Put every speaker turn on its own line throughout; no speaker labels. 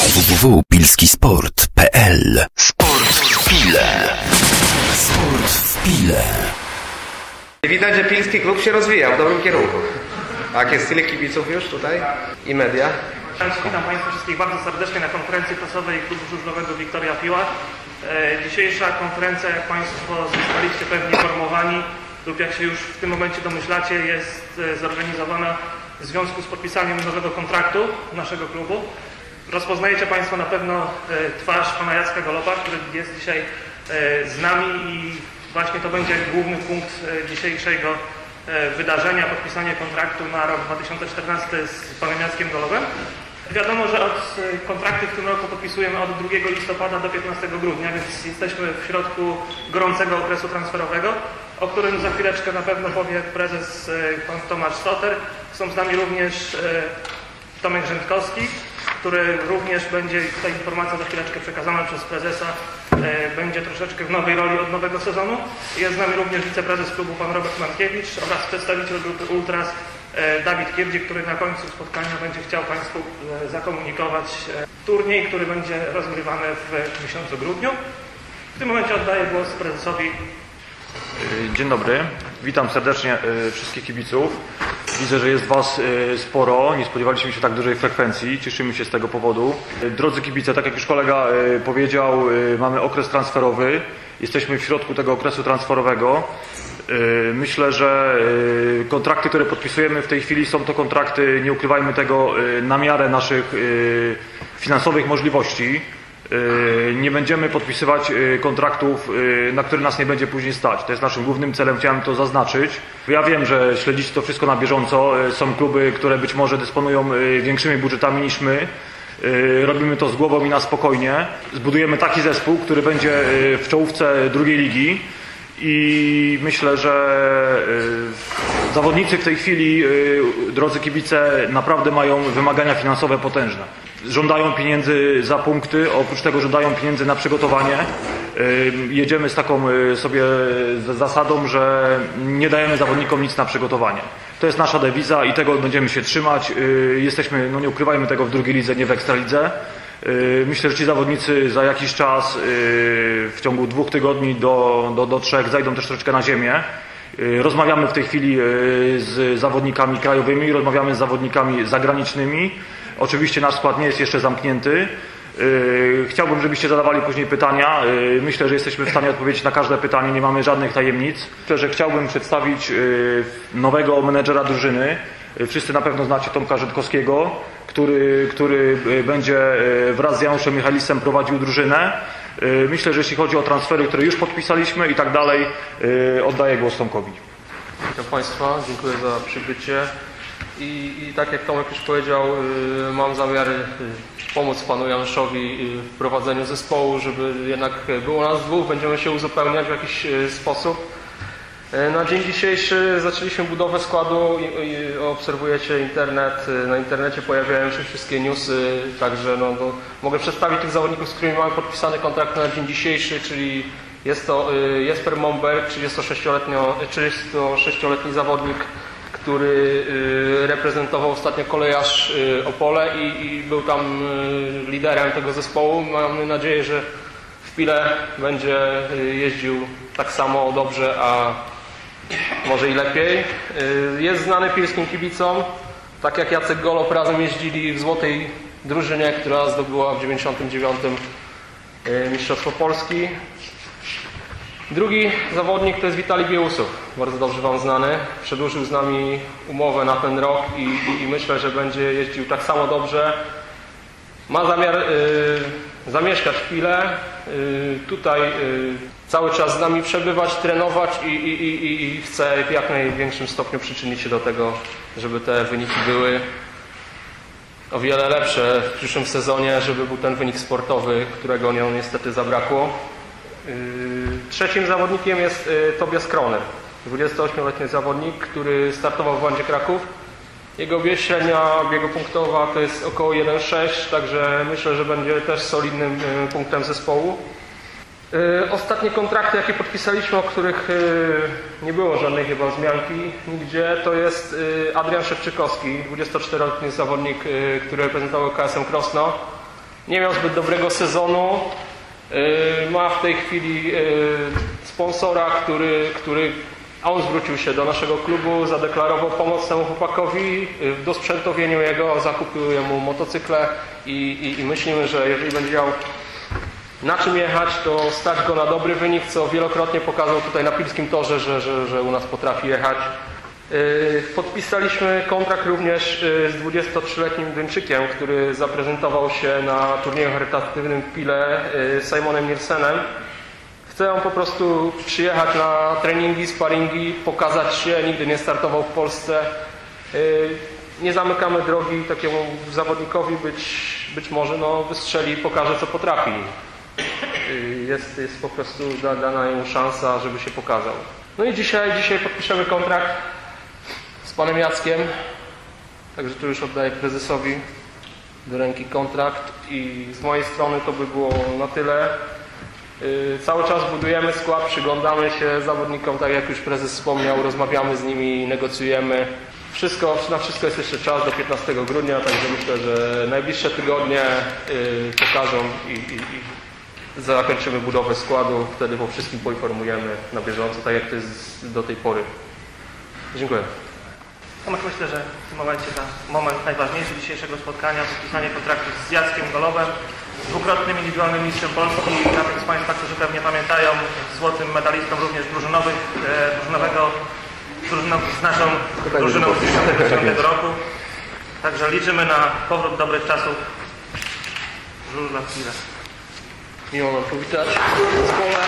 www.pilskisport.pl. Sport w Pile. Sport w Pile.
Widać, że pilski klub się rozwija w dobrym kierunku. Tak, jest tyle kibiców już tutaj i media.
Witam Państwa wszystkich bardzo serdecznie na konferencji prasowej klubu żużlowego Wiktoria Piła. Dzisiejsza konferencja, jak Państwo zostaliście pewnie informowani lub jak się już w tym momencie domyślacie, jest zorganizowana w związku z podpisaniem nowego kontraktu naszego klubu. Rozpoznajecie Państwo na pewno twarz pana Jacka Goloba, który jest dzisiaj z nami i właśnie to będzie główny punkt dzisiejszego wydarzenia, podpisanie kontraktu na rok 2014 z panem Jackiem Golobem. Wiadomo, że kontrakty w tym roku podpisujemy od 2 listopada do 15 grudnia, więc jesteśmy w środku gorącego okresu transferowego, o którym za chwileczkę na pewno powie prezes pan Tomasz Soter. Są z nami również Tomek Rzędkowski, który również będzie, ta informacja za chwileczkę przekazana przez prezesa, będzie troszeczkę w nowej roli od nowego sezonu. Jest z nami również wiceprezes klubu pan Robert Mankiewicz oraz przedstawiciel grupy Ultras Dawid Kierdzik, który na końcu spotkania będzie chciał Państwu zakomunikować turniej, który będzie rozgrywany w miesiącu grudniu. W tym momencie oddaję głos prezesowi.
Dzień dobry, witam serdecznie wszystkich kibiców. Widzę, że jest Was sporo, nie spodziewaliśmy się tak dużej frekwencji, cieszymy się z tego powodu. Drodzy kibice, tak jak już kolega powiedział, mamy okres transferowy, jesteśmy w środku tego okresu transferowego. Myślę, że kontrakty, które podpisujemy w tej chwili, są to kontrakty, nie ukrywajmy tego, na miarę naszych finansowych możliwości. Nie będziemy podpisywać kontraktów, na które nas nie będzie później stać. To jest naszym głównym celem, chciałem to zaznaczyć. Ja wiem, że śledzicie to wszystko na bieżąco. Są kluby, które być może dysponują większymi budżetami niż my. Robimy to z głową i na spokojnie. Zbudujemy taki zespół, który będzie w czołówce drugiej ligi. I myślę, że zawodnicy w tej chwili, drodzy kibice, naprawdę mają wymagania finansowe potężne. Żądają pieniędzy za punkty, oprócz tego żądają pieniędzy na przygotowanie. Jedziemy z taką sobie zasadą, że nie dajemy zawodnikom nic na przygotowanie. To jest nasza dewiza i tego będziemy się trzymać. Jesteśmy, no nie ukrywajmy tego, w drugiej lidze, nie w ekstralidze. Myślę, że ci zawodnicy za jakiś czas, w ciągu 2 tygodni do 3, zajdą też troszeczkę na ziemię. Rozmawiamy w tej chwili z zawodnikami krajowymi, rozmawiamy z zawodnikami zagranicznymi. Oczywiście nasz skład nie jest jeszcze zamknięty. Chciałbym, żebyście zadawali później pytania. Myślę, że jesteśmy w stanie odpowiedzieć na każde pytanie, nie mamy żadnych tajemnic. Myślę, że chciałbym przedstawić nowego menedżera drużyny. Wszyscy na pewno znacie Tomka Rzędkowskiego, który będzie wraz z Januszem Michalisem prowadził drużynę. Myślę, że jeśli chodzi o transfery, które już podpisaliśmy i tak dalej, oddaję głos Tomkowi.
Witam Państwa, dziękuję za przybycie. I tak jak Tomek już powiedział, mam zamiar pomóc panu Januszowi w prowadzeniu zespołu, żeby jednak było nas dwóch, będziemy się uzupełniać w jakiś sposób. Na dzień dzisiejszy zaczęliśmy budowę składu i obserwujecie internet. Na internecie pojawiają się wszystkie newsy, także mogę przedstawić tych zawodników, z którymi mamy podpisany kontrakt na dzień dzisiejszy, czyli jest to Jesper Momberg, 36-letni zawodnik, który reprezentował ostatnio Kolejarz Opole i był tam liderem tego zespołu. Mamy nadzieję, że w Pile będzie jeździł tak samo dobrze, a może i lepiej. Jest znany pilskim kibicom, tak jak Jacek Golob, razem jeździli w złotej drużynie, która zdobyła w 1999 Mistrzostwo Polski. Drugi zawodnik to jest Witalij Białusów, bardzo dobrze Wam znany. Przedłużył z nami umowę na ten rok i myślę, że będzie jeździł tak samo dobrze. Ma zamiar zamieszkać w Pile, tutaj cały czas z nami przebywać, trenować i chce w jak największym stopniu przyczynić się do tego, żeby te wyniki były o wiele lepsze w przyszłym sezonie, żeby był ten wynik sportowy, którego niestety zabrakło. Trzecim zawodnikiem jest Tobias Kroner, 28-letni zawodnik, który startował w Wandzie Kraków. Jego średnia biegu punktowa to jest około 1,6, także myślę, że będzie też solidnym punktem zespołu. Ostatnie kontrakty, jakie podpisaliśmy, o których nie było żadnej chyba wzmianki nigdzie, to jest Adrian Szewczykowski, 24-letni zawodnik, który reprezentował KSM Krosno. nie miał zbyt dobrego sezonu. Ma w tej chwili sponsora, który on zwrócił się do naszego klubu, zadeklarował pomoc temu chłopakowi w dosprzętowieniu jego, zakupił mu motocykle i myślimy, że jeżeli będzie miał na czym jechać, to stać go na dobry wynik, co wielokrotnie pokazał tutaj na Pilskim Torze, że u nas potrafi jechać. Podpisaliśmy kontrakt również z 23-letnim Duńczykiem, który zaprezentował się na turnieju charytatywnym w Pile z Simonem Nielsenem. Chce on po prostu przyjechać na treningi, sparingi, pokazać się, nigdy nie startował w Polsce. Nie zamykamy drogi takiemu zawodnikowi, być może wystrzeli i pokaże, co potrafi. Jest po prostu dana jemu szansa, żeby się pokazał. No i dzisiaj podpiszemy kontrakt z panem Jackiem. Także tu już oddaję prezesowi do ręki kontrakt i z mojej strony to by było na tyle. Cały czas budujemy skład, przyglądamy się zawodnikom, tak jak już prezes wspomniał, rozmawiamy z nimi, negocjujemy. Na wszystko jest jeszcze czas do 15 grudnia, także myślę, że najbliższe tygodnie pokażą i zakończymy budowę składu. Wtedy po wszystkim poinformujemy na bieżąco, tak jak to jest do tej pory. Dziękuję.
Tomek, myślę, że w tym momencie moment najważniejszy dzisiejszego spotkania, podpisanie kontraktu z Jackiem Golowem, dwukrotnym indywidualnym mistrzem Polski, z Państwa, którzy pewnie pamiętają, złotym medalistą również z naszą drużyną z 1999 roku. Także liczymy na powrót dobrych czasów żużla w Pile.
Miło nam powitać w zespole.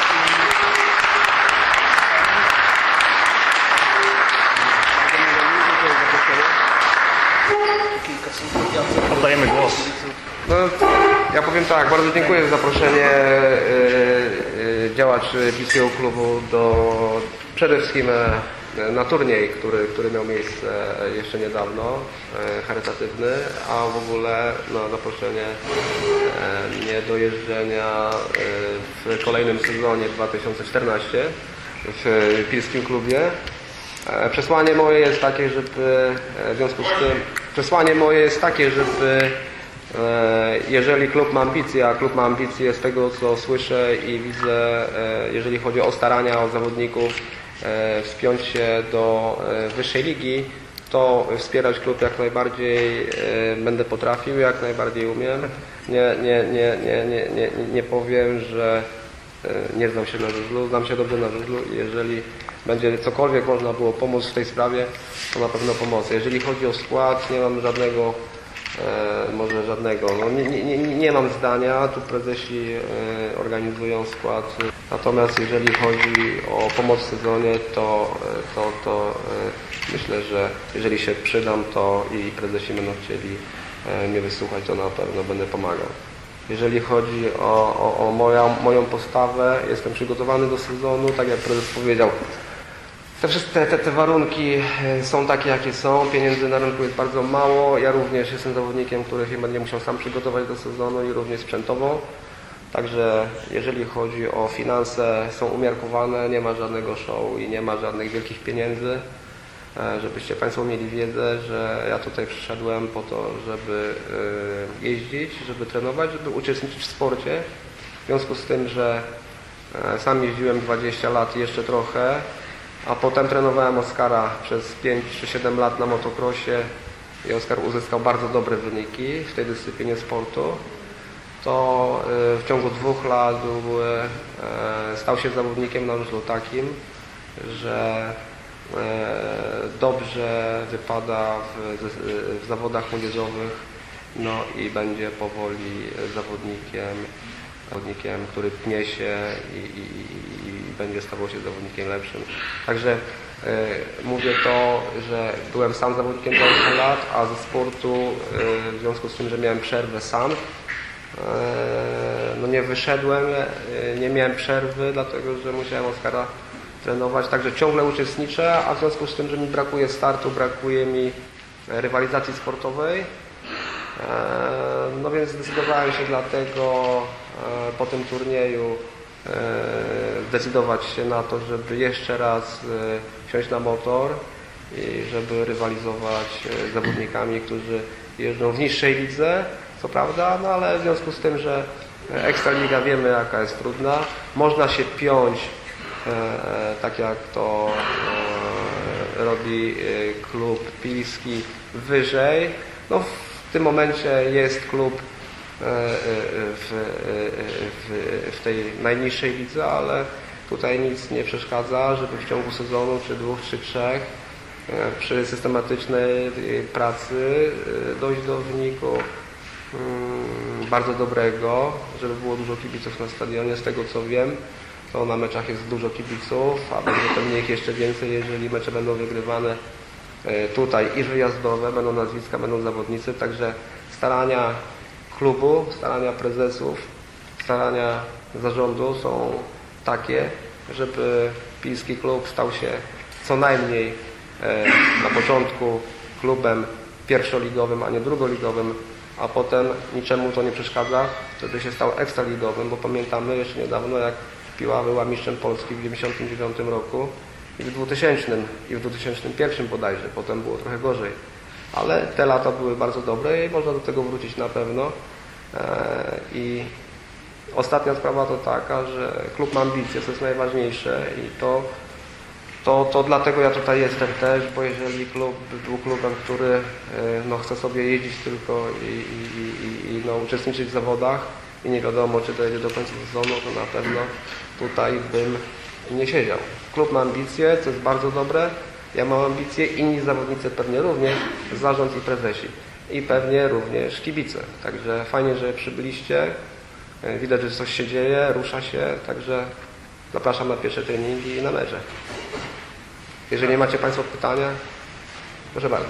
Oddajemy głos.
No, ja powiem tak, bardzo dziękuję za zaproszenie działaczy Pilskiego Klubu przede wszystkim na turniej, który miał miejsce jeszcze niedawno, charytatywny, a w ogóle zaproszenie mnie do jeżdżenia w kolejnym sezonie 2014 w Pilskim Klubie. Przesłanie moje jest takie, żeby w związku z tym, jeżeli klub ma ambicje, a klub ma ambicje z tego, co słyszę i widzę, jeżeli chodzi o starania o zawodników, wspiąć się do wyższej ligi, to wspierać klub jak najbardziej będę potrafił, jak najbardziej umiem. Nie powiem, że nie znam się na żużlu, znam się dobrze na żużlu i jeżeli będzie cokolwiek można było pomóc w tej sprawie, to na pewno pomocę. Jeżeli chodzi o skład, nie mam żadnego, nie mam zdania, tu prezesi organizują skład. Natomiast jeżeli chodzi o pomoc w sezonie, to myślę, że jeżeli się przydam, to i prezesi będą chcieli mnie wysłuchać, to na pewno będę pomagał. Jeżeli chodzi o moją postawę, jestem przygotowany do sezonu, tak jak prezes powiedział. Te warunki są takie, jakie są, pieniędzy na rynku jest bardzo mało. Ja również jestem zawodnikiem, który się będzie musiał sam przygotować do sezonu i również sprzętowo. Także jeżeli chodzi o finanse, są umiarkowane, nie ma żadnego show i nie ma żadnych wielkich pieniędzy. Żebyście Państwo mieli wiedzę, że ja tutaj przyszedłem po to, żeby jeździć, żeby trenować, żeby uczestniczyć w sporcie. W związku z tym, że sam jeździłem 20 lat i jeszcze trochę, a potem trenowałem Oskara przez 5 czy 7 lat na motocrossie i Oskar uzyskał bardzo dobre wyniki w tej dyscyplinie sportu, to w ciągu 2 lat stał się zawodnikiem na żużlu takim, że dobrze wypada w zawodach młodzieżowych, no i będzie powoli zawodnikiem, który pnie się i będzie stawał się zawodnikiem lepszym. Także mówię to, że byłem sam zawodnikiem 20 lat, a ze sportu w związku z tym, że miałem przerwę sam, no nie wyszedłem, nie miałem przerwy, dlatego że musiałem Oskara trenować, także ciągle uczestniczę, a w związku z tym, że mi brakuje startu, brakuje mi rywalizacji sportowej, no więc zdecydowałem się dlatego po tym turnieju zdecydować się na to, żeby jeszcze raz wsiąść na motor i żeby rywalizować z zawodnikami, którzy jeżdżą w niższej lidze, co prawda, no ale w związku z tym, że Ekstraliga wiemy jaka jest trudna, można się piąć tak jak to robi klub pilski wyżej. No, w tym momencie jest klub w tej najniższej lidze, ale tutaj nic nie przeszkadza, żeby w ciągu sezonu, czy 2, czy 3 przy systematycznej pracy dojść do wyniku bardzo dobrego, żeby było dużo kibiców na stadionie. Z tego co wiem, to na meczach jest dużo kibiców, a będzie pewnie ich jeszcze więcej, jeżeli mecze będą wygrywane tutaj i wyjazdowe, będą nazwiska, będą zawodnicy, także starania klubu, starania prezesów, starania zarządu są takie, żeby pilski klub stał się co najmniej na początku klubem pierwszoligowym, a nie drugoligowym, a potem niczemu to nie przeszkadza, żeby się stał ekstraligowym, bo pamiętamy jeszcze niedawno, jak Piła była mistrzem Polski w 1999 roku i w 2000 i w 2001 bodajże, potem było trochę gorzej. Ale te lata były bardzo dobre i można do tego wrócić na pewno. I ostatnia sprawa to taka, że klub ma ambicje, co jest najważniejsze i to dlatego ja tutaj jestem też, bo jeżeli klub był klubem, który no, chce sobie jeździć tylko i no, uczestniczyć w zawodach i nie wiadomo, czy dojedzie do końca sezonu, to na pewno tutaj bym nie siedział. Klub ma ambicje, co jest bardzo dobre. Ja mam ambicje, inni zawodnicy pewnie również, zarząd i prezesi. I pewnie również kibice. Także fajnie, że przybyliście. Widać, że coś się dzieje, rusza się. Także zapraszam na pierwsze treningi i na mecze. Jeżeli macie Państwo pytania, proszę bardzo.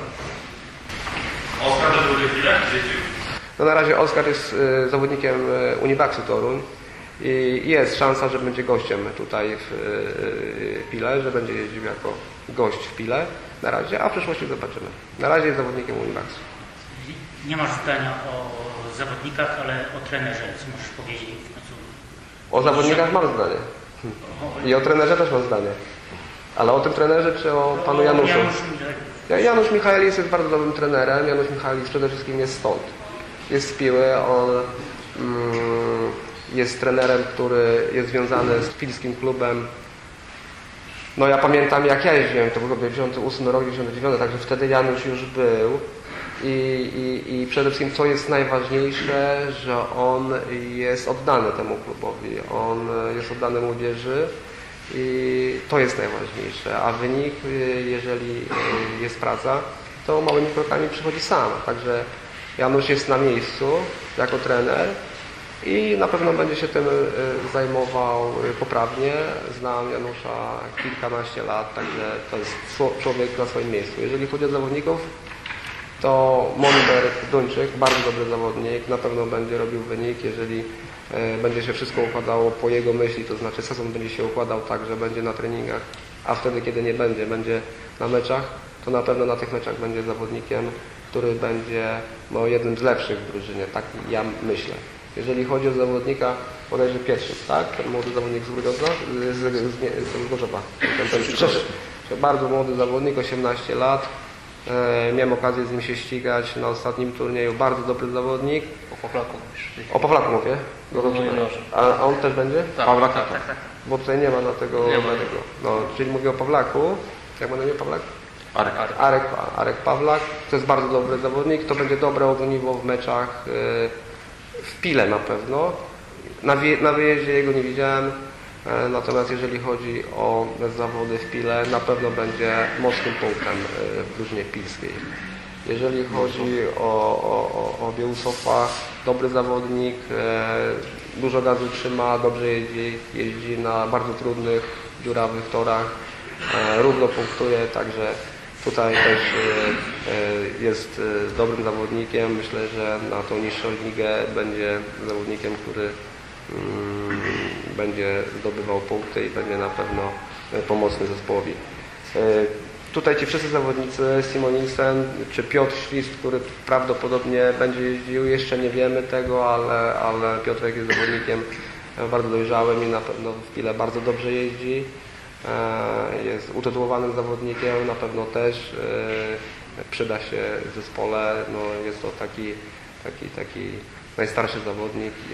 Oskar, że drugie chwilę?
No na razie Oskar jest zawodnikiem Unibaxu Toruń i jest szansa, że będzie gościem tutaj w Pile, że będzie jeździł jako gość w Pile na razie, a w przyszłości zobaczymy. Na razie jest zawodnikiem Unibaxu.
Nie masz zdania o zawodnikach, ale o trenerze, co możesz powiedzieć w końcu?
O zawodnikach mam zdanie. I o trenerze też mam zdanie. Ale o tym trenerze czy o panu Januszu? Janusz Michaelis jest bardzo dobrym trenerem. Janusz Michaelis przede wszystkim jest stąd. Jest z Piły. On jest trenerem, który jest związany z pilskim klubem. No ja pamiętam jak ja jeździłem, to był 98 rok, 99, także wtedy Janusz już był. I przede wszystkim co jest najważniejsze, że on jest oddany temu klubowi. On jest oddany młodzieży. I to jest najważniejsze, a wynik, jeżeli jest praca, to małymi krokami przychodzi sam. Także Janusz jest na miejscu jako trener i na pewno będzie się tym zajmował poprawnie. Znam Janusza kilkanaście lat, także to jest człowiek na swoim miejscu. Jeżeli chodzi o zawodników, to Moniber Duńczyk, bardzo dobry zawodnik, na pewno będzie robił wynik, jeżeli będzie się wszystko układało po jego myśli, to znaczy sezon będzie się układał tak, że będzie na treningach, a wtedy, kiedy nie będzie, będzie na meczach, to na pewno na tych meczach będzie zawodnikiem, który będzie no, jednym z lepszych w drużynie, tak ja myślę. Jeżeli chodzi o zawodnika, bodajże pierwszy, tak? Ten młody zawodnik z Gorzowa. Bardzo młody zawodnik, 18 lat. Miałem okazję z nim się ścigać na ostatnim turnieju. Bardzo dobry zawodnik.
O Pawlaku mówisz.
O Pawlaku mówię. A on też będzie?
Tak,
Pawlak?
tak.
Bo tutaj nie ma na tego. No, czyli mówię o Pawlaku. Jak ma na imię Pawlak? Arek Pawlak. To jest bardzo dobry zawodnik. To będzie dobre ogniwo w meczach w Pile na pewno. Na wyjeździe jego nie widziałem. Natomiast jeżeli chodzi o zawody w Pile, na pewno będzie mocnym punktem w drużynie pilskiej. Jeżeli chodzi o Biełuszowa, dobry zawodnik, dużo gazu trzyma, dobrze jeździ na bardzo trudnych, dziurawych torach, równo punktuje, także tutaj też jest dobrym zawodnikiem. Myślę, że na tą niższą ligę będzie zawodnikiem, który będzie zdobywał punkty i będzie na pewno pomocny zespołowi. Tutaj ci wszyscy zawodnicy, Simon Nielsen czy Piotr Świst, który prawdopodobnie będzie jeździł, jeszcze nie wiemy tego, ale Piotrek jest zawodnikiem bardzo dojrzałym i na pewno w Pile bardzo dobrze jeździ. Jest utytułowanym zawodnikiem, na pewno też przyda się w zespole. No, jest to taki taki najstarszy zawodnik i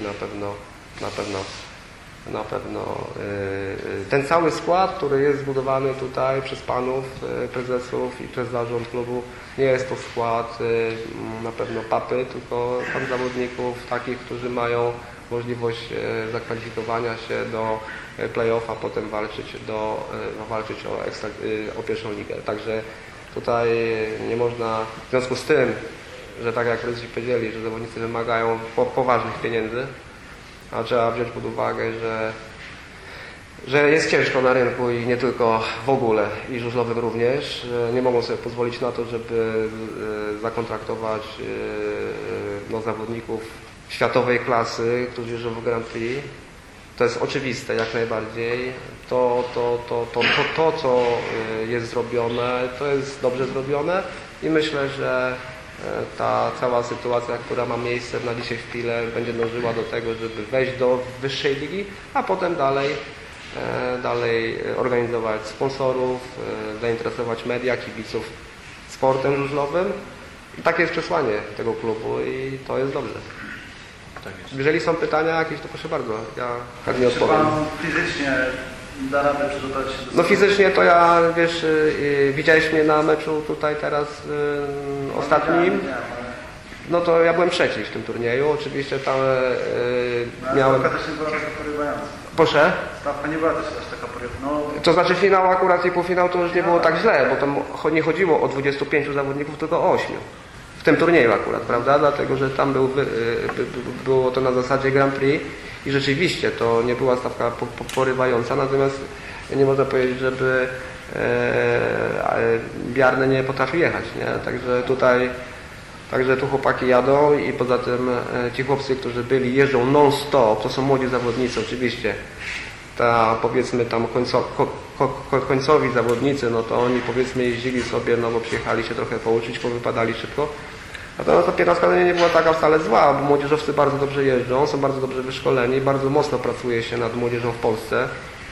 na pewno ten cały skład, który jest zbudowany tutaj przez panów prezesów i przez zarząd klubu, nie jest to skład na pewno papy, tylko skład zawodników takich, którzy mają możliwość zakwalifikowania się do play-offa, potem walczyć o pierwszą ligę. Także tutaj nie można, w związku z tym, że tak jak prezesi powiedzieli, że zawodnicy wymagają poważnych pieniędzy, a trzeba wziąć pod uwagę, że jest ciężko na rynku i nie tylko w ogóle, i żużlowym również. Nie mogą sobie pozwolić na to, żeby zakontraktować zawodników światowej klasy, którzy jeżdżą w Grand Prix. To jest oczywiste jak najbardziej. To co jest zrobione, to jest dobrze zrobione i myślę, że ta cała sytuacja, która ma miejsce na dzisiaj w Pile, będzie dążyła do tego, żeby wejść do wyższej ligi, a potem dalej organizować sponsorów, zainteresować media, kibiców sportem żużlowym. I takie jest przesłanie tego klubu i to jest dobrze.
Tak jest.
Jeżeli są pytania jakieś, to proszę bardzo, ja chętnie odpowiem.
Czy pan fizycznie da radę przygotować się do...
No fizycznie to ja, wiesz, widziałeś mnie na meczu tutaj teraz ostatnim. No to ja byłem trzeci w tym turnieju. Oczywiście tam miałem...
Stawka też nie była taka porywająca.
Proszę?
Stawka nie była też aż taka porywająca. No...
To znaczy finał akurat i półfinał to już nie było tak źle, bo tam nie chodziło o 25 zawodników, tylko o 8. W tym turnieju akurat, prawda? Dlatego, że tam było to na zasadzie Grand Prix i rzeczywiście to nie była stawka porywająca, natomiast nie można powiedzieć, żeby Biarny nie potrafi jechać, nie? Także tu chłopaki jadą i poza tym ci chłopcy, którzy jeżdżą non-stop, to są młodzi zawodnicy oczywiście. Powiedzmy tam końcowi zawodnicy, no to oni powiedzmy jeździli sobie, no bo przyjechali się trochę pouczyć, powypadali szybko. Natomiast ta pierwsza skala nie była taka wcale zła, bo młodzieżowcy bardzo dobrze jeżdżą, są bardzo dobrze wyszkoleni, bardzo mocno pracuje się nad młodzieżą w Polsce.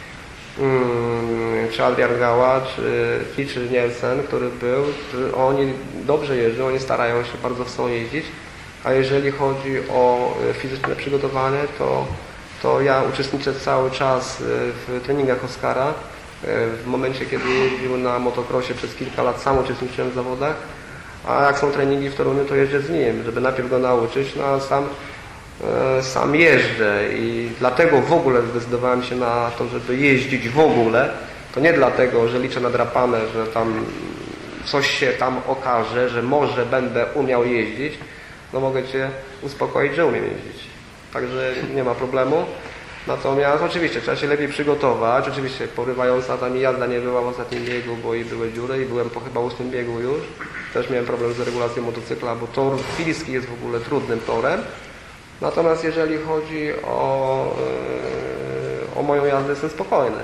Czy Adrian Gała, czy Nielsen, który był, oni dobrze jeżdżą, oni starają się, bardzo chcą jeździć, a jeżeli chodzi o fizyczne przygotowanie, to ja uczestniczę cały czas w treningach Oskara. W momencie, kiedy jeździł na motocrossie przez kilka lat, sam uczestniczyłem w zawodach, a jak są treningi w Toruniu, to jeżdżę z nim, żeby najpierw go nauczyć, no a sam jeżdżę i dlatego w ogóle zdecydowałem się na to, żeby jeździć w ogóle. To nie dlatego, że liczę na drapane, że tam coś się tam okaże, że może będę umiał jeździć. No mogę Cię uspokoić, że umiem jeździć. Także nie ma problemu. Natomiast oczywiście trzeba się lepiej przygotować. Oczywiście porywająca tam jazda nie była w ostatnim biegu, bo i były dziury i byłem po chyba 8 biegu już. Też miałem problem z regulacją motocykla, bo tor pilski jest w ogóle trudnym torem. Natomiast jeżeli chodzi o moją jazdę, jestem spokojny.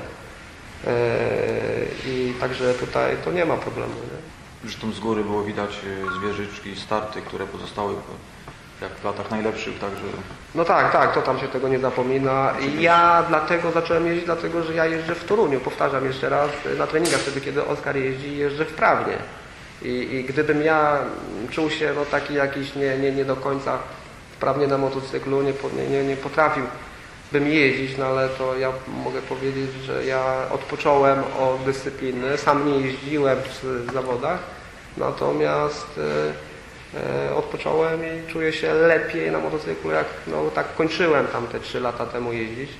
I także tutaj to nie ma problemu. Nie?
Zresztą z góry było widać zwierzyczki, starty, które pozostały jak w latach najlepszych, także...
No tak, to tam się tego nie zapomina. I ja dlatego zacząłem jeździć, dlatego że ja jeżdżę w Toruniu, powtarzam jeszcze raz, na treningach wtedy, kiedy Oskar jeździ, jeżdżę wprawnie. I gdybym ja czuł się taki jakiś nie do końca wprawnie na motocyklu, nie potrafiłbym jeździć, no ale to ja mogę powiedzieć, że ja odpocząłem od dyscypliny, sam nie jeździłem w zawodach, natomiast odpocząłem i czuję się lepiej na motocyklu, jak tak kończyłem tam te 3 lata temu jeździć.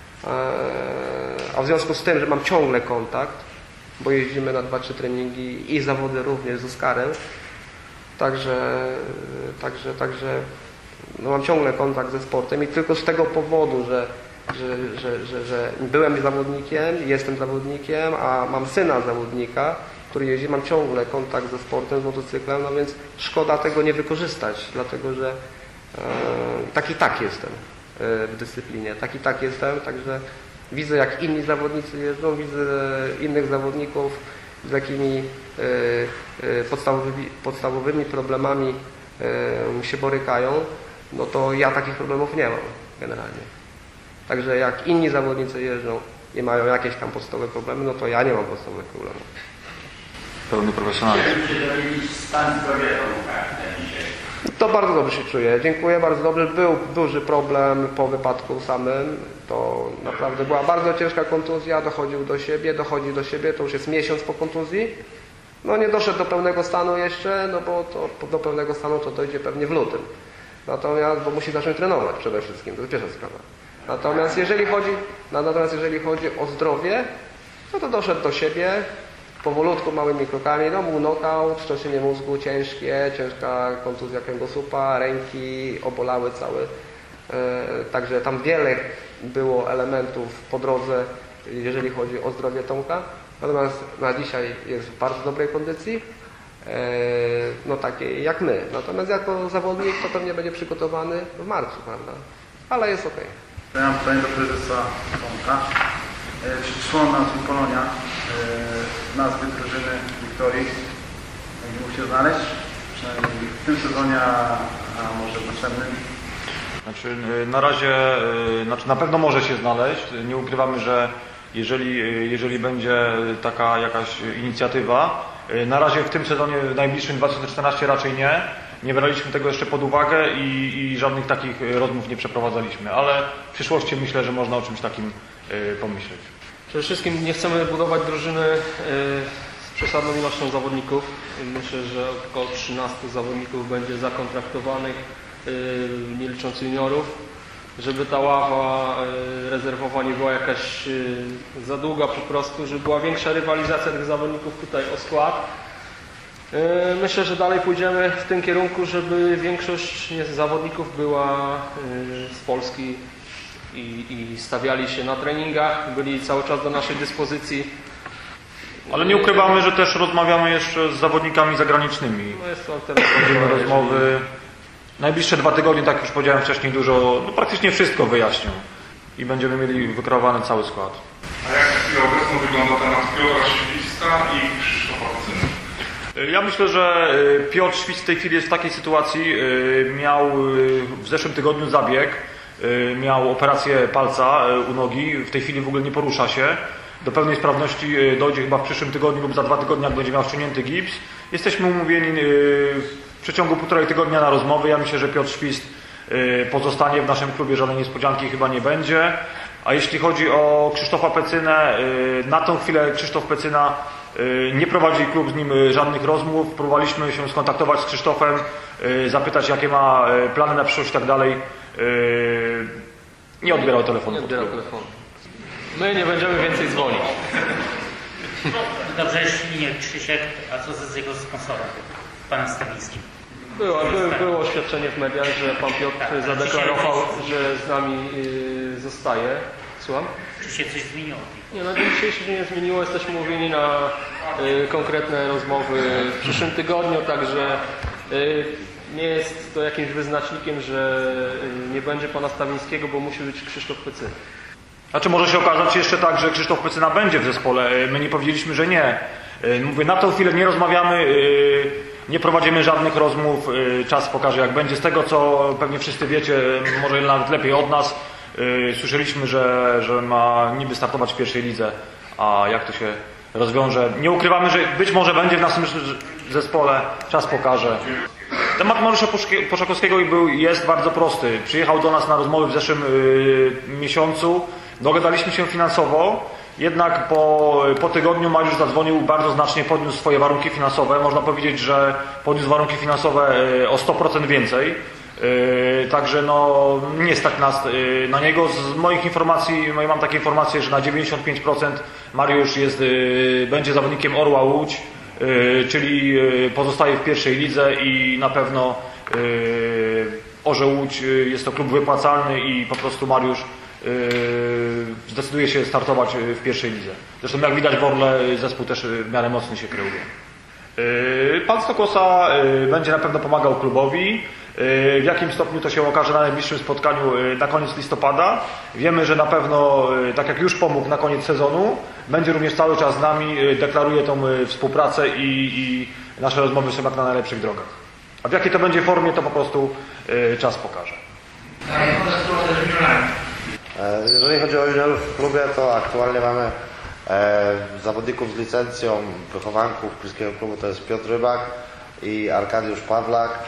A w związku z tym, że mam ciągle kontakt, bo jeździmy na 2-3 treningi i zawody również z Oskarem, także mam ciągle kontakt ze sportem i tylko z tego powodu, że byłem zawodnikiem, jestem zawodnikiem, a mam syna zawodnika, który jeździ, mam ciągle kontakt ze sportem, z motocyklem, no więc szkoda tego nie wykorzystać, dlatego że tak jestem w dyscyplinie, tak jestem, także widzę jak inni zawodnicy jeżdżą, widzę innych zawodników, z jakimi podstawowymi problemami się borykają, no to ja takich problemów nie mam generalnie. Także jak inni zawodnicy jeżdżą i mają jakieś tam podstawowe problemy, no to ja nie mam podstawowych problemów.
Pełny profesjonalizm.
Chciałbym się dowiedzieć stan zdrowia Tomka w tenisie.
To bardzo dobrze się czuję. Dziękuję, bardzo dobrze. Był duży problem po wypadku samym. To naprawdę była bardzo ciężka kontuzja. Dochodzi do siebie. To już jest miesiąc po kontuzji. No nie doszedł do pełnego stanu jeszcze, no bo to do pełnego stanu to dojdzie pewnie w lutym. Natomiast, bo musi zacząć trenować przede wszystkim. To jest pierwsza sprawa. Natomiast jeżeli chodzi o zdrowie, no to doszedł do siebie. Powolutku, małymi krokami, no był knockout, wstrząsienie mózgu ciężka kontuzja kręgosłupa, ręki obolały całe. Także tam wiele było elementów po drodze, jeżeli chodzi o zdrowie Tomka. Natomiast na dzisiaj jest w bardzo dobrej kondycji, no takiej jak my. Natomiast jako zawodnik to pewnie będzie przygotowany w marcu, prawda? Ale jest ok.
Ja mam pytanie do prezesa Tomka. Czy członek nazwy Polonia, nazwy drużyny Wiktorii będzie mógł się znaleźć? Przynajmniej w tym sezonie, a może w następnym?
Znaczy, na razie, na pewno może się znaleźć. Nie ukrywamy, że jeżeli będzie taka jakaś inicjatywa, na razie w tym sezonie, w najbliższym 2014 raczej nie. Nie braliśmy tego jeszcze pod uwagę i żadnych takich rozmów nie przeprowadzaliśmy, ale w przyszłości myślę, że można o czymś takim pomyśleć.
Przede wszystkim nie chcemy budować drużyny z przesadną ilością zawodników. Myślę, że około 13 zawodników będzie zakontraktowanych, nie licząc juniorów, żeby ta ława rezerwowa nie była jakaś za długa po prostu, żeby była większa rywalizacja tych zawodników tutaj o skład. Myślę, że dalej pójdziemy w tym kierunku, żeby większość zawodników była z Polski i stawiali się na treningach, byli cały czas do naszej dyspozycji.
Ale nie ukrywamy, że też rozmawiamy jeszcze z zawodnikami zagranicznymi.
No jest to alternatywa.
Rozmowy. Najbliższe 2 tygodnie, tak już powiedziałem wcześniej, dużo, no praktycznie wszystko wyjaśnią. I będziemy mieli wykreowany cały skład.
A jak w chwili obecną wygląda temat Piotra Śwista i Krzysztofa Pecyny?
Ja myślę, że Piotr Świt w tej chwili jest w takiej sytuacji, miał w zeszłym tygodniu zabieg, miał operację palca u nogi, w tej chwili w ogóle nie porusza się. Do pełnej sprawności dojdzie chyba w przyszłym tygodniu lub za 2 tygodnie, jak będzie miał wciągnięty gips. Jesteśmy umówieni w przeciągu 1,5 tygodnia na rozmowy. Ja myślę, że Piotr Świst pozostanie w naszym klubie, żadnej niespodzianki chyba nie będzie. A jeśli chodzi o Krzysztofa Pecynę, na tą chwilę Krzysztof Pecyna nie prowadzi klub z nim żadnych rozmów. Próbowaliśmy się skontaktować z Krzysztofem, zapytać, jakie ma plany na przyszłość i tak dalej. Nie odbierał telefonu.
My nie będziemy więcej dzwonić.
Dobrze, jeśli nie Krzysiek, a co z jego sponsorem, panem Stawińskim?
Było oświadczenie w mediach, że pan Piotr zadeklarował, że z nami zostaje. Słucham?
Czy się coś zmieniło?
Nie, na dzień dzisiejszy się nie zmieniło. Jesteśmy umówieni na konkretne rozmowy w przyszłym tygodniu, także nie jest to jakimś wyznacznikiem, że nie będzie pana Stawińskiego, bo musi być Krzysztof Pecyna.
Znaczy może się okazać jeszcze tak, że Krzysztof Pecyna będzie w zespole. My nie powiedzieliśmy, że nie. Mówię, na tą chwilę nie rozmawiamy, nie prowadzimy żadnych rozmów. Czas pokaże, jak będzie. Z tego, co pewnie wszyscy wiecie, może nawet lepiej od nas, słyszeliśmy, że ma niby startować w pierwszej lidze. A jak to się rozwiąże? Nie ukrywamy, że być może będzie w naszym zespole. Czas pokaże. Temat Mariusza Poszakowskiego jest bardzo prosty. Przyjechał do nas na rozmowy w zeszłym miesiącu. Dogadaliśmy się finansowo, jednak po tygodniu Mariusz zadzwonił, bardzo znacznie podniósł swoje warunki finansowe. Można powiedzieć, że podniósł warunki finansowe o 100% więcej. Także no, nie stać nas na niego. Z moich informacji, mam takie informacje, że na 95% Mariusz będzie zawodnikiem Orła Łódź, czyli pozostaje w pierwszej lidze i na pewno Orzeł Łódź jest to klub wypłacalny i po prostu Mariusz zdecyduje się startować w pierwszej lidze. Zresztą jak widać w Orle zespół też w miarę mocny się kreuje. Pan Stokosa będzie na pewno pomagał klubowi. W jakim stopniu to się okaże na najbliższym spotkaniu na koniec listopada. Wiemy, że na pewno, tak jak już pomógł na koniec sezonu, będzie również cały czas z nami, deklaruje tą współpracę i nasze rozmowy są jak na najlepszych drogach. A w jakiej to będzie formie, to po prostu czas pokaże.
Jeżeli chodzi o juniorów w klubie, to aktualnie mamy zawodników z licencją, wychowanków polskiego klubu, to jest Piotr Rybak i Arkadiusz Pawlak.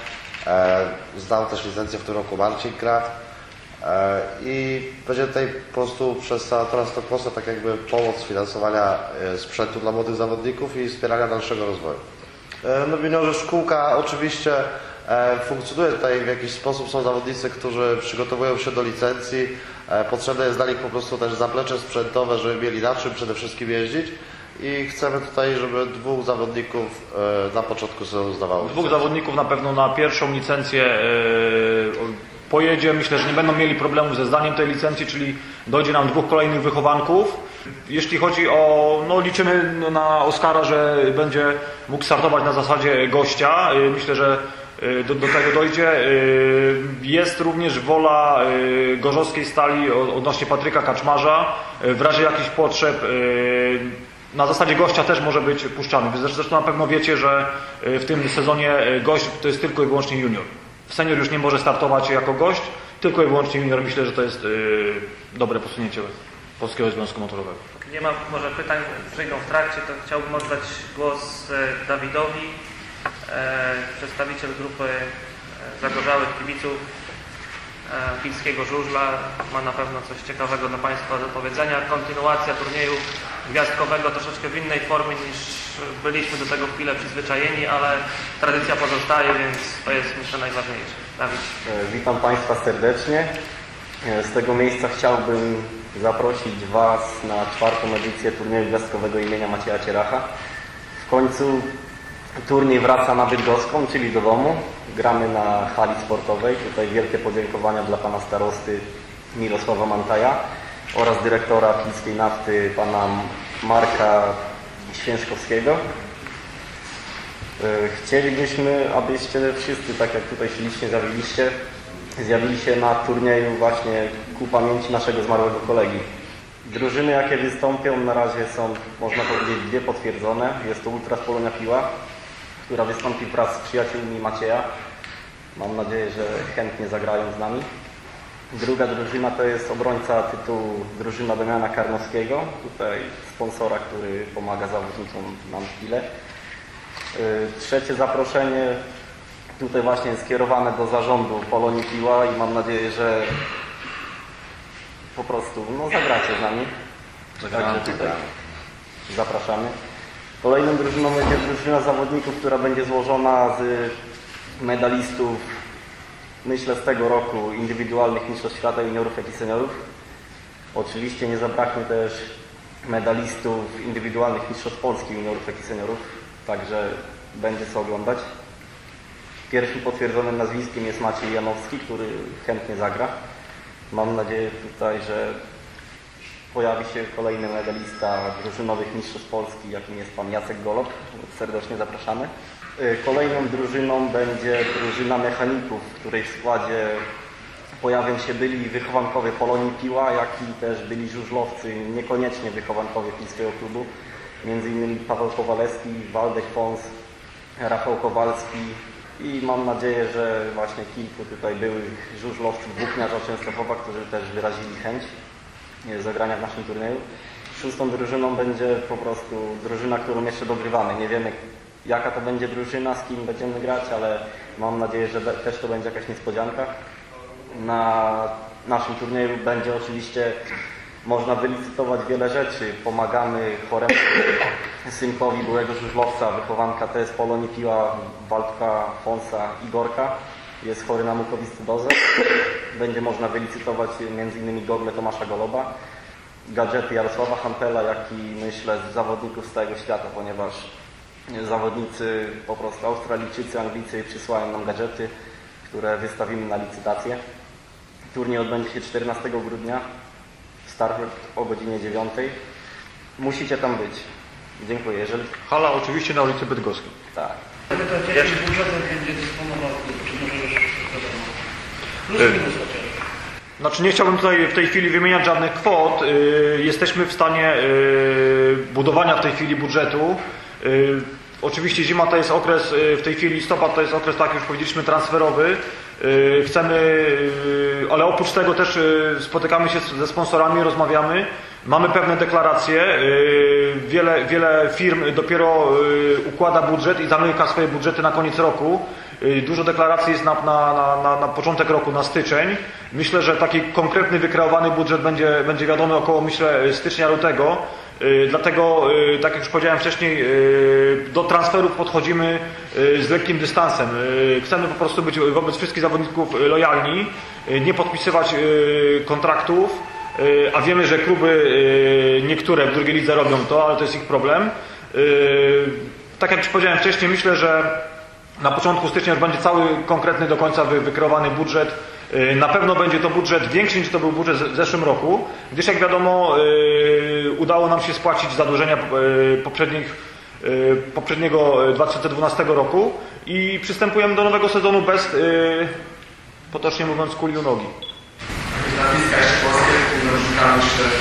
Zdał też licencję w tym roku Marcin Graf. I będzie tutaj po prostu przez Senatora Stockholma tak jakby pomoc finansowania sprzętu dla młodych zawodników i wspierania dalszego rozwoju. No w juniorze szkółka oczywiście funkcjonuje tutaj w jakiś sposób. Są zawodnicy, którzy przygotowują się do licencji. Potrzebne jest dla nich po prostu też zaplecze sprzętowe, żeby mieli na czym przede wszystkim jeździć. I chcemy tutaj, żeby 2 zawodników na początku sezonu zdawało.
2 zawodników na pewno na pierwszą licencję pojedzie. Myślę, że nie będą mieli problemu ze zdaniem tej licencji, czyli dojdzie nam 2 kolejnych wychowanków. Jeśli chodzi o, no liczymy na Oskara, że będzie mógł startować na zasadzie gościa. Myślę, że do tego dojdzie. Jest również wola gorzowskiej Stali odnośnie Patryka Kaczmarza. W razie jakichś potrzeb na zasadzie gościa też może być puszczany. Zresztą na pewno wiecie, że w tym sezonie gość to jest tylko i wyłącznie junior. Senior już nie może startować jako gość, tylko i wyłącznie junior. Myślę, że to jest dobre posunięcie Polskiego Związku Motorowego.
Nie ma może pytań, przyjdą w trakcie, to chciałbym oddać głos Dawidowi, przedstawiciel grupy zagorzałych kibiców pilskiego żużla. Ma na pewno coś ciekawego dla Państwa do powiedzenia. Kontynuacja turnieju gwiazdkowego troszeczkę w innej formie niż byliśmy do tego chwilę przyzwyczajeni, ale tradycja pozostaje, więc to jest myślę najważniejsze. Dawid.
Witam Państwa serdecznie. Z tego miejsca chciałbym zaprosić Was na 4. edycję turnieju gwiazdkowego imienia Macieja Cieracha. W końcu turniej wraca na Bydgoską, czyli do domu. Gramy na hali sportowej. Tutaj wielkie podziękowania dla Pana Starosty Mirosława Mantaja oraz dyrektora Pilskiej Nafty Pana Marka Świężkowskiego. Chcielibyśmy, abyście wszyscy, tak jak tutaj się zjawili się na turnieju właśnie ku pamięci naszego zmarłego kolegi. Drużyny, jakie wystąpią, na razie są, można powiedzieć, 2 potwierdzone. Jest to Ultras Polonia Piła, która wystąpi wraz z przyjaciółmi Macieja. Mam nadzieję, że chętnie zagrają z nami. Druga drużyna to jest obrońca tytułu drużyna Damiana Karnowskiego, tutaj sponsora, który pomaga zawodnikom nam w Pile. Trzecie zaproszenie tutaj właśnie jest skierowane do zarządu Polonii Piła i mam nadzieję, że po prostu zagracie z nami. Także tutaj zapraszamy. Kolejną drużyną będzie drużyna zawodników, która będzie złożona z medalistów, myślę, z tego roku indywidualnych mistrzostw świata juniorów, jak i seniorów. Oczywiście nie zabraknie też medalistów indywidualnych mistrzostw Polski juniorów, jak i seniorów. Także będzie co oglądać. Pierwszym potwierdzonym nazwiskiem jest Maciej Janowski, który chętnie zagra. Mam nadzieję tutaj, że pojawi się kolejny medalista drużynowych mistrzostw Polski, jakim jest pan Jacek Golob. Serdecznie zapraszamy. Kolejną drużyną będzie drużyna mechaników, w której w składzie pojawią się byli wychowankowie Polonii Piła, jak i też byli żużlowcy, niekoniecznie wychowankowie Pilskiego Klubu. Między innymi Paweł Kowalewski, Waldek Fons, Rafał Kowalski i mam nadzieję, że właśnie kilku tutaj byłych żużlowców Włókniarza Częstochowa, którzy też wyrazili chęć zagrania w naszym turnieju. 6. drużyną będzie po prostu drużyna, którą jeszcze dogrywamy. Nie wiemy, jaka to będzie drużyna, z kim będziemy grać, ale mam nadzieję, że też to będzie jakaś niespodzianka. Na naszym turnieju będzie oczywiście można wylicytować wiele rzeczy. Pomagamy choremu synkowi byłego żużlowca, wychowanka TS Polonii Piła, Waldka Fonsa, Igorka. Jest chory na mukowiscydozę. Będzie można wylicytować m.in. gogle Tomasza Goloba, gadżety Jarosława Hampela, jak i myślę z zawodników z całego świata, ponieważ zawodnicy, po prostu Australijczycy, Anglicy przysłają nam gadżety, które wystawimy na licytację. Turniej odbędzie się 14 grudnia. Start o godzinie 9. Musicie tam być. Dziękuję. Jeżeli...
Hala oczywiście na ulicy Bydgoskiej.
Tak.
Jaki budżet będzie dysponował, czy może już wiadomo? Plus minus chociaż.
Znaczy nie chciałbym tutaj w tej chwili wymieniać żadnych kwot. Jesteśmy w stanie budowania w tej chwili budżetu. Oczywiście zima to jest okres, w tej chwili listopad to jest okres, tak jak już powiedzieliśmy, transferowy. Chcemy, ale oprócz tego też spotykamy się ze sponsorami, rozmawiamy. Mamy pewne deklaracje. Wiele firm dopiero układa budżet i zamyka swoje budżety na koniec roku. Dużo deklaracji jest na początek roku, na styczeń. Myślę, że taki konkretny, wykreowany budżet będzie wiadomy około, myślę, stycznia, lutego. Dlatego, tak jak już powiedziałem wcześniej, do transferów podchodzimy z lekkim dystansem. Chcemy po prostu być wobec wszystkich zawodników lojalni, nie podpisywać kontraktów, a wiemy, że kluby niektóre w drugiej lidze robią to, ale to jest ich problem. Tak jak już powiedziałem wcześniej, myślę, że na początku stycznia już będzie cały konkretny do końca wykreowany budżet. Na pewno będzie to budżet większy niż to był budżet w zeszłym roku, gdyż jak wiadomo udało nam się spłacić zadłużenia poprzedniego 2012 roku i przystępujemy do nowego sezonu bez, potocznie mówiąc, kuli u nogi.
Nazwiska jeszcze polskie, które szukamy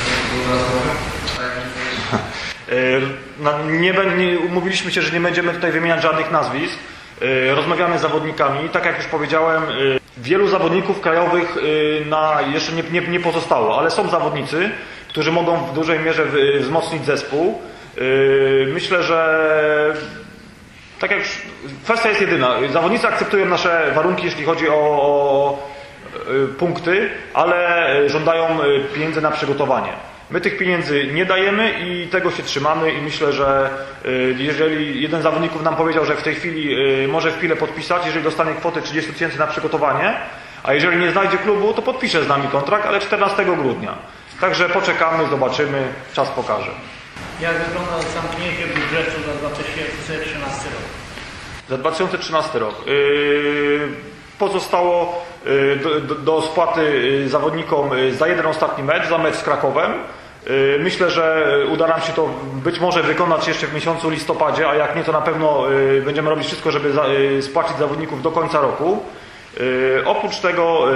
jeszcze
Umówiliśmy się, że nie będziemy tutaj wymieniać żadnych nazwisk. Rozmawiamy z zawodnikami. Tak jak już powiedziałem, wielu zawodników krajowych jeszcze nie pozostało, ale są zawodnicy, którzy mogą w dużej mierze wzmocnić zespół. Myślę, że tak jak już, kwestia jest jedyna. Zawodnicy akceptują nasze warunki, jeśli chodzi o punkty, ale żądają pieniędzy na przygotowanie. My tych pieniędzy nie dajemy i tego się trzymamy i myślę, że jeżeli jeden z zawodników nam powiedział, że w tej chwili może w Pile podpisać, jeżeli dostanie kwotę 30 000 na przygotowanie, a jeżeli nie znajdzie klubu, to podpisze z nami kontrakt, ale 14 grudnia. Także poczekamy, zobaczymy, czas pokaże.
Jak wygląda zamknięcie budżetu za 2013 rok?
Za 2013 rok. Pozostało do spłaty zawodnikom za jeden ostatni mecz, za mecz z Krakowem. Myślę, że uda nam się to być może wykonać jeszcze w miesiącu listopadzie, a jak nie, to na pewno będziemy robić wszystko, żeby spłacić zawodników do końca roku. Oprócz tego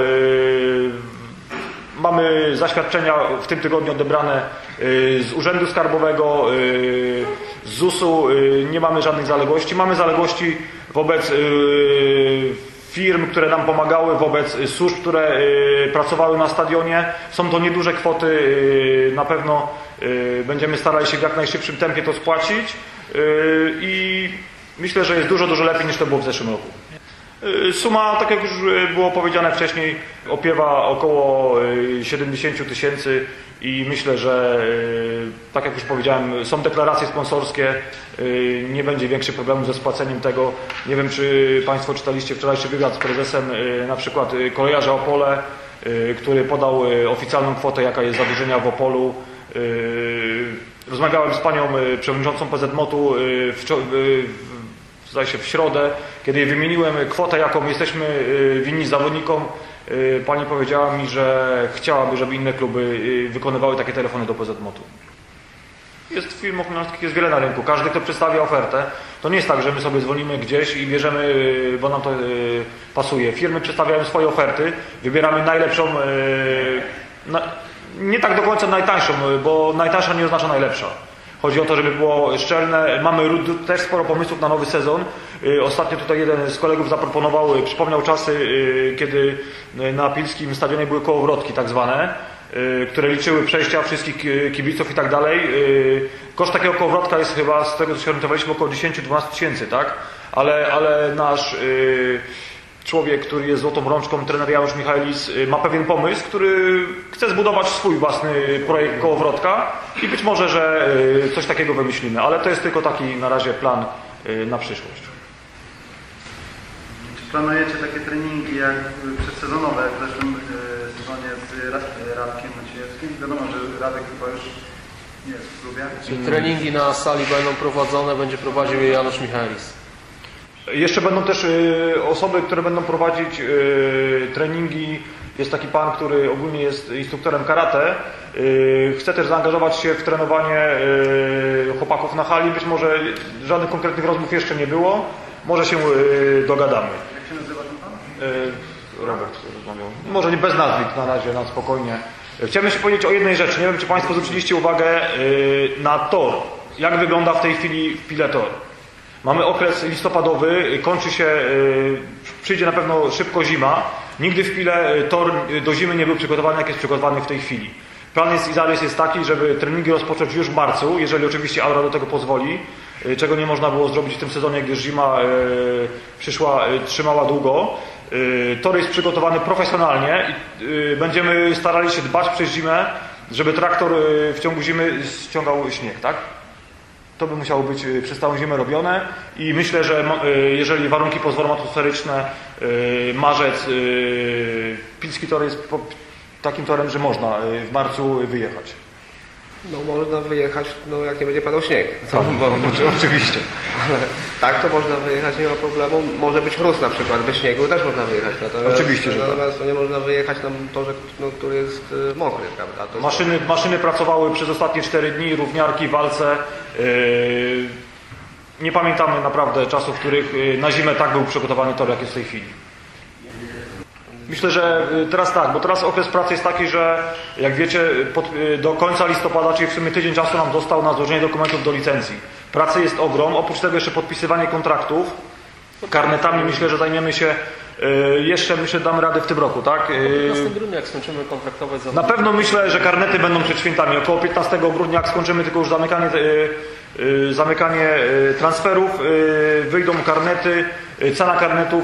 mamy zaświadczenia w tym tygodniu odebrane z Urzędu Skarbowego, z ZUS-u. Nie mamy żadnych zaległości. Mamy zaległości wobec firm, które nam pomagały, wobec służb, które pracowały na stadionie. Są to nieduże kwoty. Na pewno będziemy starali się w jak najszybszym tempie to spłacić i myślę, że jest dużo lepiej niż to było w zeszłym roku. Suma, tak jak już było powiedziane wcześniej, opiewa około 70 000 i myślę, że tak jak już powiedziałem, są deklaracje sponsorskie, nie będzie większych problemów ze spłaceniem tego. Nie wiem, czy Państwo czytaliście wczorajszy wywiad z prezesem na przykład Kolejarza Opole, który podał oficjalną kwotę, jaka jest zadłużenia w Opolu. Rozmawiałem z panią przewodniczącą PZMOT-u zdaje się w środę, kiedy wymieniłem kwotę, jaką jesteśmy winni zawodnikom. Pani powiedziała mi, że chciałaby, żeby inne kluby wykonywały takie telefony do PZMOT-u. Jest firm ochroniarskich, jest wiele na rynku. Każdy, kto przedstawia ofertę, to nie jest tak, że my sobie dzwonimy gdzieś i bierzemy, bo nam to pasuje. Firmy przedstawiają swoje oferty, wybieramy najlepszą, nie tak do końca najtańszą, bo najtańsza nie oznacza najlepsza. Chodzi o to, żeby było szczelne. Mamy też sporo pomysłów na nowy sezon. Ostatnio tutaj jeden z kolegów zaproponował, przypomniał czasy, kiedy na pilskim stadionie były kołowrotki tak zwane, które liczyły przejścia wszystkich kibiców i tak dalej. Koszt takiego kołowrotka jest chyba, z tego co się orientowaliśmy, około 10-12 tysięcy, tak? Ale nasz człowiek, który jest złotą rączką, trener Janusz Michaelis, ma pewien pomysł, który chce zbudować swój własny projekt kołowrotka i być może, że coś takiego wymyślimy, ale to jest tylko taki na razie plan na przyszłość.
Czy planujecie takie treningi jak przedsezonowe, jak w zeszłym sezonie z Radkiem Maciejewskim? Wiadomo, że Radek chyba już nie jest w klubie.
Czyli treningi na sali będą prowadzone, będzie prowadził je Janusz Michaelis.
Jeszcze będą też osoby, które będą prowadzić treningi. Jest taki pan, który ogólnie jest instruktorem karate. Chce też zaangażować się w trenowanie chłopaków na hali. Być może żadnych konkretnych rozmów jeszcze nie było. Może się dogadamy.
Jak się nazywa ten pan?
Robert rozmawiał. Może nie bez nazwisk na razie, na spokojnie. Chciałem jeszcze powiedzieć o jednej rzeczy. Nie wiem, czy Państwo zwróciliście uwagę na tor. Jak wygląda w tej chwili w Pile tor. Mamy okres listopadowy, kończy się, przyjdzie na pewno szybko zima. Nigdy w Pile tor do zimy nie był przygotowany, jak jest przygotowany w tej chwili. Plan i zarys jest taki, żeby treningi rozpocząć już w marcu, jeżeli oczywiście aura do tego pozwoli, czego nie można było zrobić w tym sezonie, gdyż zima trzymała długo. Tor jest przygotowany profesjonalnie i będziemy starali się dbać przez zimę, żeby traktor w ciągu zimy ściągał śnieg, tak? To by musiało być przez całą zimę robione i myślę, że jeżeli warunki pozwolą atmosferyczne, marzec, pilski tor jest takim torem, że można w marcu wyjechać.
No można wyjechać, no jak nie będzie padał śnieg.
Oczywiście.
Ale tak to można wyjechać, nie ma problemu. Może być mróz na przykład, bez śniegu też można wyjechać.
Oczywiście, że
natomiast nie można wyjechać na torze, który jest mokry, prawda?
Maszyny pracowały przez ostatnie 4 dni, równiarki, walce. Nie pamiętamy naprawdę czasów, w których na zimę tak był przygotowany tor, jak jest w tej chwili. Myślę, że teraz tak, bo teraz okres pracy jest taki, że jak wiecie, do końca listopada, czyli w sumie tydzień czasu nam został na złożenie dokumentów do licencji. Pracy jest ogrom, oprócz tego jeszcze podpisywanie kontraktów. Karnetami myślę, że zajmiemy się jeszcze, damy radę w tym roku, tak?
15 grudnia, jak skończymy kontraktować zawody.
Na pewno myślę, że karnety będą przed świętami. Około 15 grudnia, jak skończymy tylko już zamykanie transferów, wyjdą karnety, cena karnetów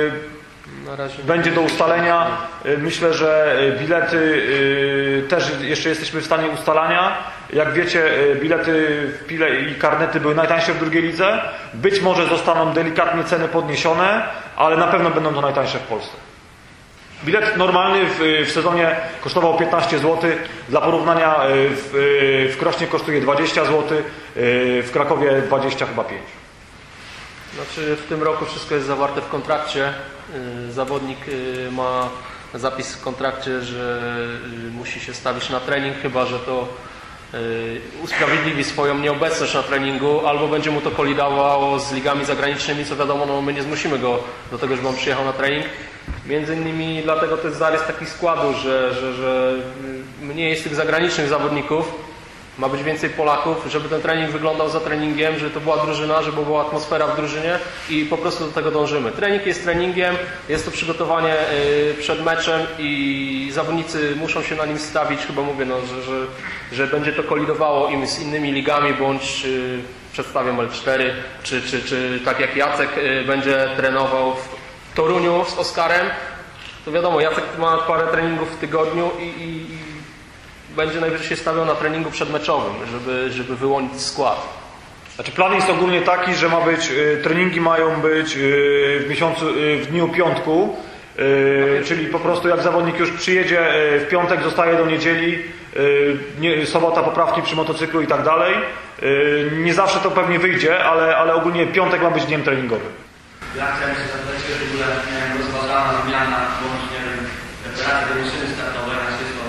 będzie do ustalenia. Myślę, że bilety też jeszcze jesteśmy w stanie ustalania. Jak wiecie, bilety w Pile i karnety były najtańsze w drugiej lidze. Być może zostaną delikatnie ceny podniesione, ale na pewno będą to najtańsze w Polsce. Bilet normalny w sezonie kosztował 15 zł. Dla porównania w Krośnie kosztuje 20 zł, w Krakowie 20 chyba 5.
Znaczy w tym roku wszystko jest zawarte w kontrakcie. Zawodnik ma zapis w kontrakcie, że musi się stawić na trening, chyba że to usprawiedliwi swoją nieobecność na treningu, albo będzie mu to kolidowało z ligami zagranicznymi, co wiadomo, no my nie zmusimy go do tego, żeby on przyjechał na trening. Między innymi dlatego to jest zarys takich składów, że mniej jest tych zagranicznych zawodników, ma być więcej Polaków, żeby ten trening wyglądał za treningiem, żeby to była drużyna, żeby była atmosfera w drużynie i po prostu do tego dążymy. Trening jest treningiem, jest to przygotowanie przed meczem i zawodnicy muszą się na nim stawić, chyba mówię, no, że będzie to kolidowało im z innymi ligami, bądź przedstawiam L4, czy tak jak Jacek będzie trenował w Toruniu z Oskarem, to wiadomo, Jacek ma parę treningów w tygodniu i będzie najwyżej się stawiał na treningu przedmeczowym, żeby wyłonić skład.
Znaczy plan jest ogólnie taki, że treningi mają być w dniu piątku, czyli po prostu jak zawodnik już przyjedzie w piątek, zostaje do niedzieli, sobota poprawki przy motocyklu i tak dalej. Nie zawsze to pewnie wyjdzie, ale ogólnie piątek ma być dniem treningowym.
Ja chciałem się zapytać, że w ogóle rozważana zmiana, bądź nie wiem, operacji do maszyny startowej na wszystko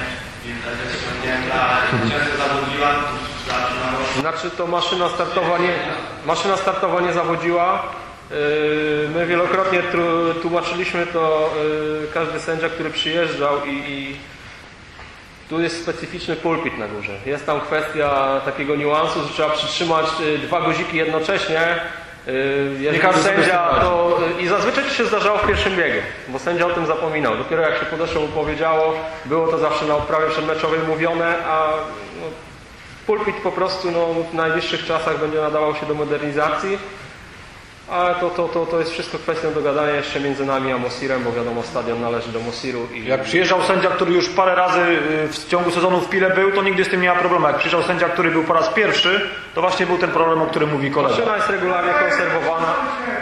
Znaczy to maszyna startowa nie zawodziła. My wielokrotnie tłumaczyliśmy to każdy sędzia, który przyjeżdżał i tu jest specyficzny pulpit na górze. Jest tam kwestia takiego niuansu, że trzeba przytrzymać 2 guziki jednocześnie. Nie każdy sędzia to, i zazwyczaj to się zdarzało w pierwszym biegu, bo sędzia o tym zapominał. Dopiero jak się podeszło, powiedziało, było to zawsze na odprawie przedmeczowej mówione, a no, pulpit po prostu w najbliższych czasach będzie nadawał się do modernizacji, ale to jest wszystko kwestią dogadania jeszcze między nami a Mosirem, bo wiadomo, stadion należy do Mosiru.
Jak przyjeżdżał sędzia, który już parę razy w ciągu sezonu w Pile był, to nigdy z tym nie ma problemu. Jak przyjeżdżał sędzia, który był po raz pierwszy, to właśnie był ten problem, o którym mówi kolega.
Maszyna jest regularnie konserwowana.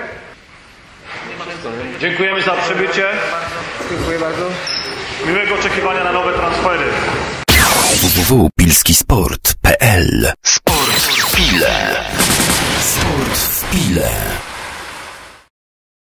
Dziękujemy za przybycie.
Dziękuję bardzo.
Miłego oczekiwania na nowe transfery.
www.pilskisport.pl Sport w Pile. Sport w Pile.